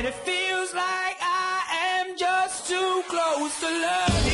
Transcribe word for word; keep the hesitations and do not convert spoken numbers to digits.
And it feels like I am just too close to love.